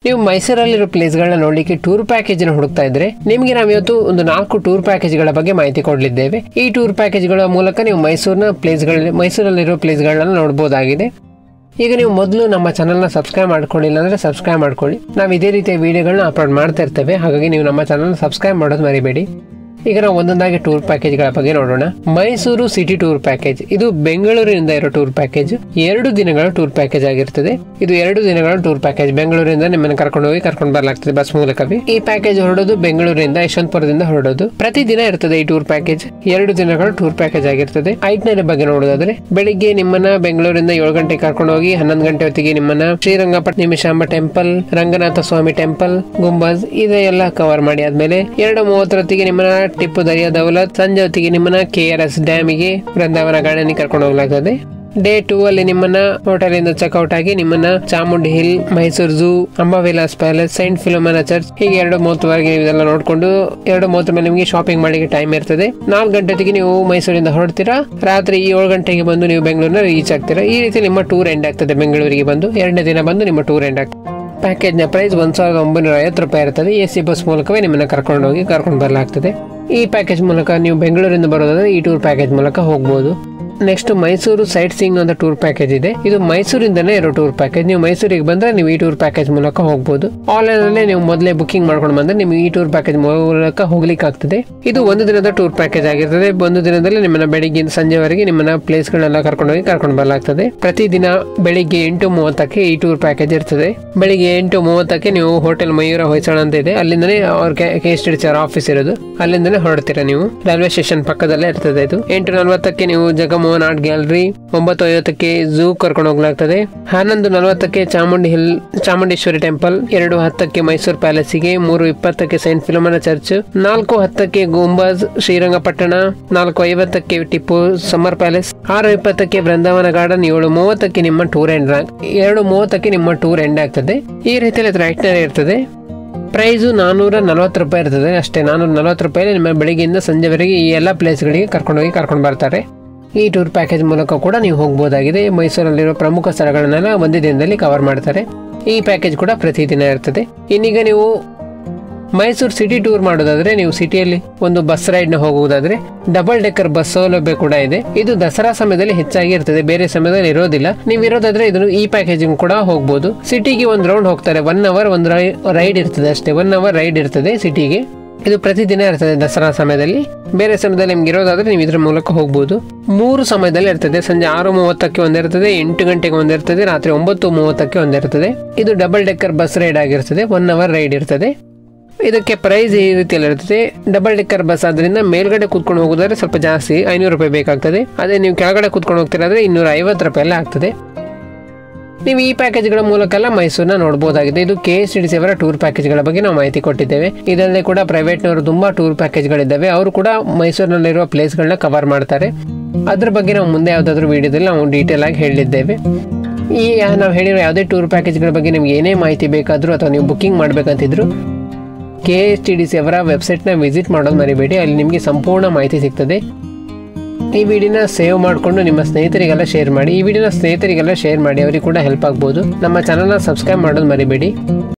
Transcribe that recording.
ನೀವು ಮೈಸೂರಲ್ಲಿರೋ ಪ್ಲೇಸ್ಗಳನ್ನ ನೋಡ್ಲಿಕ್ಕೆ tour package ನ ಹುಡುಕ್ತಾ ಇದ್ರೆ ನಿಮಗೆ ನಾವು ಇವತ್ತು ಒಂದು 4 ಟೂರ್ ಪ್ಯಾಕೇಜ್ಗಳ ಬಗ್ಗೆ ಮಾಹಿತಿ ಕೊಡಲಿದ್ದೇವೆ. ಈ ಟೂರ್ ಪ್ಯಾಕೇಜ್ಗಳ ಮೂಲಕ ನೀವು ಮೈಸೂರಲ್ಲಿರೋ ಪ್ಲೇಸ್ಗಳನ್ನ ನೋಡಬಹುದಾಗಿದೆ. ಈಗ ನೀವು ಮೊದಲು ನಮ್ಮ ಚಾನಲ್ನ ಸಬ್ಸ್ಕ್ರೈಬ್ ಮಾಡ್ಕೊಂಡಿಲ್ಲ ಅಂದರೆ ಸಬ್ಸ್ಕ್ರೈಬ್ ಮಾಡ್ಕೊಳ್ಳಿ. ನಾವು ಇದೇ ರೀತಿಯ ವಿಡಿಯೋಗಳನ್ನ ಅಪ್ಲೋಡ್ ಮಾಡ್ತಾ ಇರ್ತೇವೆ, ಹಾಗಾಗಿ ನೀವು ನಮ್ಮ ಚಾನಲ್ನ ಸಬ್ಸ್ಕ್ರೈಬ್ ಮಾಡೋದು ಮರಿಬೇಡಿ. ಈಗ ನಾವು ಒಂದೊಂದಾಗಿ ಟೂರ್ ಪ್ಯಾಕೇಜ್ಗಳ ಬಗ್ಗೆ ನೋಡೋಣ. ಮೈಸೂರು ಸಿಟಿ ಟೂರ್ ಪ್ಯಾಕೇಜ್ ಇದು ಬೆಂಗಳೂರಿನಿಂದ ಇರೋ ಟೂರ್ ಪ್ಯಾಕೇಜ್. 2 ದಿನಗಳ ಟೂರ್ ಪ್ಯಾಕೇಜ್ ಆಗಿರ್ತದೆ. ಇದು 2 ದಿನಗಳ ಟೂರ್ ಪ್ಯಾಕೇಜ್. ಬೆಂಗಳೂರಿಂದ ನಿಮ್ಮನ್ನು ಕರ್ಕೊಂಡು ಹೋಗಿ ಕರ್ಕೊಂಡು ಬರಲಾಗ್ತದೆ ಬಸ್ ಮೂಲಕವೇ. ಈ ಪ್ಯಾಕೇಜ್ ಹೊರಡೋದು ಬೆಂಗಳೂರಿನಿಂದ ಯಶವಂತಪುರದಿಂದ ಹೊರಡೋದು. ಪ್ರತಿದಿನ ಇರ್ತದೆ ಈ ಟೂರ್ ಪ್ಯಾಕೇಜ್. 2 ದಿನಗಳ ಟೂರ್ ಪ್ಯಾಕೇಜ್ ಆಗಿರ್ತದೆ. ಐಟ್ನರಿ ಬಗ್ಗೆ ನೋಡೋದಾದ್ರೆ ಬೆಳಿಗ್ಗೆ ನಿಮ್ಮನ್ನ ಬೆಂಗಳೂರಿಂದ 7 ಗಂಟೆಗೆ ಕರ್ಕೊಂಡು ಹೋಗಿ 11 ಗಂಟೆ ಹೊತ್ತಿಗೆ ನಿಮ್ಮನ್ನ ಶ್ರೀರಂಗಪಟ್ಟಣ ನಿಮಿಷಾಂಬ ಟೆಂಪಲ್, ರಂಗನಾಥ ಸ್ವಾಮಿ ಟೆಂಪಲ್, ಗುಂಬಜ್ ಇದೆಲ್ಲ ಕವರ್ ಮಾಡಿ ಆದ್ಮೇಲೆ 2:30 ಹೊತ್ತಿಗೆ ನಿಮ್ಮನ್ನ ಟಿಪ್ಪು ದರಿಯಾ ದೌಲತ್, ಸಂಜೆ ಹೊತ್ತಿಗೆ ನಿಮ್ಮನ್ನ KRS ಡ್ಯಾಮಿಗೆ, ಬೃಂದಾವನ ಗಾರ್ಡನ್ ಕರ್ಕೊಂಡು ಹೋಗ್ಲಾಗ್ತದೆ. ಡೇ 2 ಅಲ್ಲಿ ನಿಮ್ಮನ್ನ ಹೋಟೆಲ್ ಇಂದ ಚೆಕ್ಔಟ್ ಆಗಿ ನಿಮ್ಮನ್ನ Chamundi hill, Mysuru zoo, Ambavilas palace, saint Philomena church ಹೀಗೆ 2:30 ಇದೆಲ್ಲ ನೋಡ್ಕೊಂಡು 2:30 ಮೇಲೆ ನಿಮಗೆ ಶಾಪಿಂಗ್ ಮಾಡಲಿಕ್ಕೆ ಟೈಮ್ ಇರ್ತದೆ. 4 ಗಂಟೆಗೆ ನೀವು ಮೈಸೂರಿಂದ ಹೊರಡ್ತೀರಾ. ರಾತ್ರಿ 7 ಗಂಟೆಗೆ ಬಂದು ನೀವು ಬೆಂಗಳೂರಿನ ರೀಚ್ ಆಗ್ತೀರಾ. ಈ ರೀತಿ ನಿಮ್ಮ ಟೂರ್ ಎಂಡ್ ಆಗ್ತದೆ. ಬೆಂಗಳೂರಿಗೆ ಬಂದು 2ನೇ ದಿನ ಬಂದು ನಿಮ್ಮ ಟೂರ್ ಎಂಡ್ ಆಗ್ತದೆ. ಪ್ಯಾಕೇಜ್ ನ ಪ್ರೈಸ್ 1950 ರೂಪಾಯಿ ಇರ್ತದೆ. AC ಬಸ್ ಮೂಲಕವೇ ನಿಮ್ಮನ್ನ ಕರ್ಕೊಂಡು ಬರಲಾಗ್ತದೆ. ಈ ಪ್ಯಾಕೇಜ್ ಮೂಲಕ ನೀವು ಬೆಂಗಳೂರಿಂದ ಬರೋದಾದ್ರೆ ಈ ಟೂರ್ ಪ್ಯಾಕೇಜ್ ಮೂಲಕ ಹೋಗ್ಬೋದು. ನೆಕ್ಸ್ಟ್ ಮೈಸೂರು ಸೈಟ್ ಸೀಯಿಂಗ್ ಅಂತ ಟೂರ್ ಪ್ಯಾಕೇಜ್ ಇದೆ. ಇದು ಮೈಸೂರಿಂದನೇ ಇರೋ ಟೂರ್ ಪ್ಯಾಕೇಜ್. ನೀವು ಮೈಸೂರಿಗೆ ಬಂದ್ರೆ ನೀವು ಈ ಟೂರ್ ಪ್ಯಾಕೇಜ್ ಮೂಲಕ ಹೋಗ್ಬೋದು. ಆನ್ಲೈನ್ ಅಲ್ಲೇ ನೀವು ಮೊದಲೇ ಬುಕಿಂಗ್ ಮಾಡ್ಕೊಂಡು ಬಂದ್ರೆ ನಿಮ್ಗೆ ಈ ಟೂರ್ ಪ್ಯಾಕೇಜ್ ಮೂಲಕ ಹೋಗ್ಲಿಕ್ಕೆ ಆಗ್ತದೆ. ಇದು 1 ದಿನದ ಟೂರ್ ಪ್ಯಾಕೇಜ್ ಆಗಿರ್ತದೆ. 1 ದಿನದಲ್ಲಿ ನಿಮ್ಮನ್ನ ಬೆಳಿಗ್ಗೆ ಸಂಜೆವರೆಗೆ ನಿಮ್ಮನ್ನ ಪ್ಲೇಸ್ ಗಳನ್ನೆಲ್ಲ ಕರ್ಕೊಂಡು ಬರಲಾಗ್ತದೆ. ಪ್ರತಿದಿನ ಬೆಳಿಗ್ಗೆ 8:30ಕ್ಕೆ ಈ ಟೂರ್ ಪ್ಯಾಕೇಜ್ ಇರ್ತದೆ. ಬೆಳಿಗ್ಗೆ 8:30ಕ್ಕೆ ನೀವು ಹೋಟೆಲ್ ಮಯೂರ ಹೊಯ್ಸಳ ಅಂತ ಇದೆ, ಅಲ್ಲಿಂದನೇ ಅವ್ರ KSTDC ಆಫೀಸ್ ಇರೋದು, ಅಲ್ಲಿಂದನೇ ಹೊರಡ್ತೀರಾ. ನೀವು ರೈಲ್ವೆ ಸ್ಟೇಷನ್ ಪಕ್ಕದಲ್ಲೇ ಇರ್ತದೆ. ಇದು 8:40ಕ್ಕೆ ನೀವು ಜಗಮೋಹನ್ ಆರ್ಟ್ ಗ್ಯಾಲರಿ, 9:50ಕ್ಕೆ ಝೂ ಕರ್ಕೊಂಡು ಹೋಗ್ಲಾಗ್ತದೆ. 11:40ಕ್ಕೆ ಚಾಮುಂಡೇಶ್ವರಿ ಟೆಂಪಲ್, 2:10ಕ್ಕೆ ಮೈಸೂರು ಪ್ಯಾಲೇಸಿಗೆ, 3:20ಕ್ಕೆ ಸೈಂಟ್ ಫಿಲೋಮಿನಾ ಚರ್ಚ್, 4:10ಕ್ಕೆ ಗುಂಬಜ್ ಶ್ರೀರಂಗಪಟ್ಟಣ, 4:50ಕ್ಕೆ ಟಿಪ್ಪು ಸಮ್ಮರ್ ಪ್ಯಾಲೇಸ್, 6:20ಕ್ಕೆ ಬೃಂದಾವನ ಗಾರ್ಡನ್, 7:30ಕ್ಕೆ ನಿಮ್ಮ ಟೂರ್ ಎಂಡ್ 2:30ಕ್ಕೆ ನಿಮ್ಮ ಟೂರ್ ಎಂಡ್ ಆಗ್ತದೆ. ಈ ರೀತಿಯಲ್ಲಿ ರೈಟ್ನರಿ ಇರ್ತದೆ. ಪ್ರೈಸು 440 ರೂಪಾಯಿ ಇರ್ತದೆ ಅಷ್ಟೇ. 440 ರೂಪಾಯಿ ನಿಮ್ಮ ಬೆಳಿಗ್ಗೆಯಿಂದ ಸಂಜೆವರೆಗೆ ಈ ಎಲ್ಲ ಪ್ಲೇಸ್ಗಳಿಗೆ ಕರ್ಕೊಂಡು ಬರ್ತಾರೆ. ಈ ಟೂರ್ ಪ್ಯಾಕೇಜ್ ಮೂಲಕ ಕೂಡ ನೀವು ಹೋಗ್ಬೋದಾಗಿದೆ. ಮೈಸೂರಲ್ಲಿರೋ ಪ್ರಮುಖ ಸ್ಥಳಗಳನ್ನೆಲ್ಲ ಒಂದೇ ದಿನದಲ್ಲಿ ಕವರ್ ಮಾಡ್ತಾರೆ. ಈ ಪ್ಯಾಕೇಜ್ ಕೂಡ ಪ್ರತಿದಿನ ಇರ್ತದೆ. ಇನ್ನೀಗ ನೀವು ಮೈಸೂರು ಸಿಟಿ ಟೂರ್ ಮಾಡೋದಾದ್ರೆ ನೀವು ಸಿಟಿಯಲ್ಲಿ ಒಂದು ಬಸ್ ರೈಡ್ ನ ಹೋಗುವುದಾದ್ರೆ ಡಬಲ್ ಡೆಕ್ಕರ್ ಬಸ್ ಸೌಲಭ್ಯ ಕೂಡ ಇದೆ. ಇದು ದಸರಾ ಸಮಯದಲ್ಲಿ ಹೆಚ್ಚಾಗಿ ಇರ್ತದೆ, ಬೇರೆ ಸಮಯದಲ್ಲಿ ಇರೋದಿಲ್ಲ. ನೀವು ಇರೋದಾದ್ರೆ ಇದನ್ನು ಈ ಪ್ಯಾಕೇಜಿಂಗ್ ಕೂಡ ಹೋಗ್ಬೋದು. ಸಿಟಿಗೆ ಒಂದು ರೌಂಡ್ ಹೋಗ್ತಾರೆ. 1 ಅವರ್ ಒಂದು ರೈಡ್ ಇರ್ತದೆ ಅಷ್ಟೇ. 1 ಅವರ್ ರೈಡ್ ಇರ್ತದೆ ಸಿಟಿಗೆ. ಇದು ಪ್ರತಿದಿನ ಇರ್ತದೆ ದಸರಾ ಸಮಯದಲ್ಲಿ. ಬೇರೆ ಸಮಯದಲ್ಲಿ ನಿಮ್ಗೆ ಇರೋದಾದ್ರೆ ನೀವು ಇದ್ರ ಮೂಲಕ ಹೋಗ್ಬೋದು. 3 ಸಮಯದಲ್ಲಿ ಇರ್ತದೆ. ಸಂಜೆ 6:30ಕ್ಕೆ ಒಂದಿರ್ತದೆ, 8 ಗಂಟೆಗೆ ಒಂದಿರ್ತದೆ, ರಾತ್ರಿ 9:30ಕ್ಕೆ ಒಂದಿರ್ತದೆ. ಇದು ಡಬಲ್ ಡೆಕ್ಕರ್ ಬಸ್ ರೈಡ್ ಆಗಿರ್ತದೆ. 1 ಅವರ್ ರೈಡ್ ಇರ್ತದೆ. ಇದಕ್ಕೆ ಪ್ರೈಸ್ ಈ ರೀತಿಯಲ್ಲಿ ಇರ್ತದೆ. ಡಬಲ್ ಡೆಕ್ಕರ್ ಬಸ್ ಆದ್ರಿಂದ ಮೇಲ್ಗಡೆ ಕೂತ್ಕೊಂಡು ಹೋಗೋದಾದ್ರೆ ಸ್ವಲ್ಪ ಜಾಸ್ತಿ, 500 ರೂಪಾಯಿ ಬೇಕಾಗ್ತದೆ. ಅದೇ ನೀವು ಕೆಳಗಡೆ ಕೂತ್ಕೊಂಡು ಹೋಗ್ತಿರಾದ್ರೆ 250 ರೂಪಾಯಿ ಎಲ್ಲ ಆಗ್ತದೆ. ನೀವು ಈ ಪ್ಯಾಕೇಜ್ಗಳ ಮೂಲಕ ಎಲ್ಲ ಮೈಸೂರನ್ನ ನೋಡಬಹುದಾಗಿದೆ. ಇದು KSTDC ಅವರ ಟೂರ್ ಪ್ಯಾಕೇಜ್ಗಳ ಬಗ್ಗೆ ನಾವು ಮಾಹಿತಿ ಕೊಟ್ಟಿದ್ದೇವೆ. ಇದಲ್ಲದೆ ಕೂಡ ಪ್ರೈವೇಟ್ನವರು ತುಂಬಾ ಟೂರ್ ಪ್ಯಾಕೇಜ್ಗಳಿದ್ದಾವೆ. ಅವರು ಕೂಡ ಮೈಸೂರಿನಲ್ಲಿರುವ ಪ್ಲೇಸ್ಗಳನ್ನ ಕವರ್ ಮಾಡ್ತಾರೆ. ಅದ್ರ ಬಗ್ಗೆ ನಾವು ಮುಂದೆ ಯಾವುದಾದ್ರೂ ವಿಡಿಯೋದಲ್ಲಿ ನಾವು ಡೀಟೇಲ್ ಆಗಿ ಹೇಳಿದ್ದೇವೆ. ಈ ನಾವು ಹೇಳಿರೋ ಯಾವುದೇ ಟೂರ್ ಪ್ಯಾಕೇಜ್ಗಳ ಬಗ್ಗೆ ನಿಮ್ಗೆ ಏನೇ ಮಾಹಿತಿ ಬೇಕಾದರೂ ಅಥವಾ ನೀವು ಬುಕ್ಕಿಂಗ್ ಮಾಡಬೇಕಂತಿದ್ರು KSTDC ಅವರ ವೆಬ್ಸೈಟ್ನ ವಿಸಿಟ್ ಮಾಡೋದು ಮರಿಬೇಡಿ. ಅಲ್ಲಿ ನಿಮಗೆ ಸಂಪೂರ್ಣ ಮಾಹಿತಿ ಸಿಗ್ತದೆ. ಈ ವಿಡಿಯೋನ ಸೇವ್ ಮಾಡಿಕೊಂಡು ನಿಮ್ಮ ಸ್ನೇಹಿತರಿಗೆಲ್ಲ ಶೇರ್ ಮಾಡಿ. ಅವರಿಗೆ ಕೂಡ ಹೆಲ್ಪ್ ಆಗ್ಬೋದು. ನಮ್ಮ ಚಾನಲ್ನ ಸಬ್ಸ್ಕ್ರೈಬ್ ಮಾಡೋದು ಮರಿಬೇಡಿ.